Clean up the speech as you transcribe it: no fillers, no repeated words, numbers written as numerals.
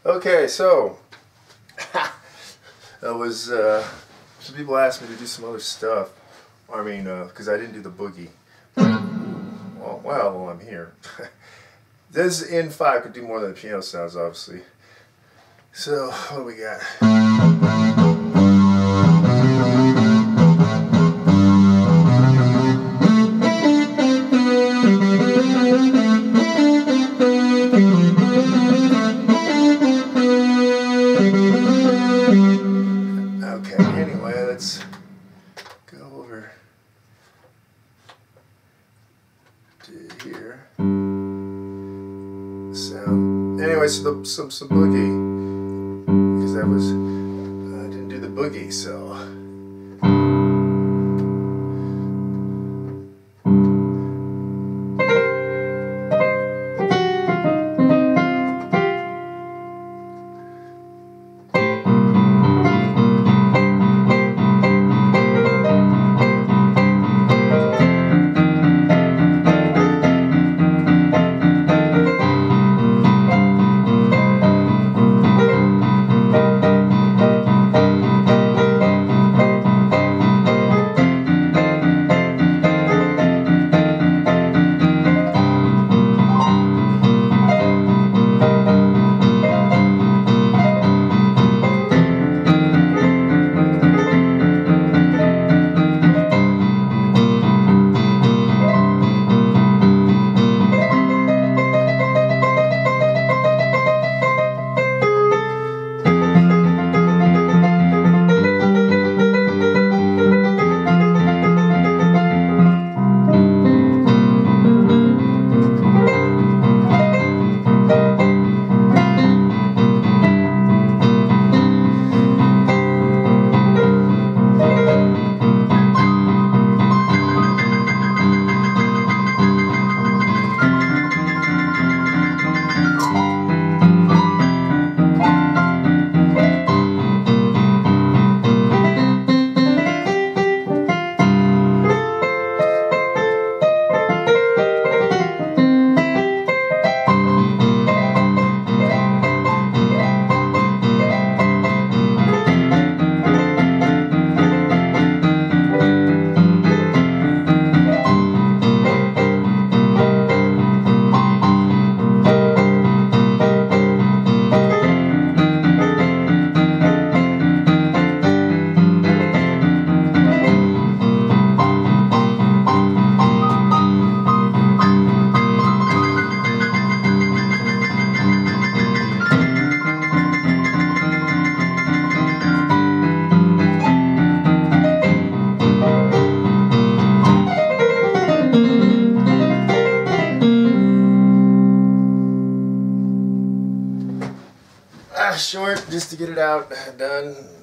Okay, so that was some people asked me to do some other stuff. I mean, because I didn't do the boogie. Well, I'm here. This N5 could do more than the piano sounds, obviously. So, what do we got? Okay, anyway, let's go over to here. Sound. Anyway, so some boogie, because that was I didn't do the boogie, so. Short, just to get it out, done.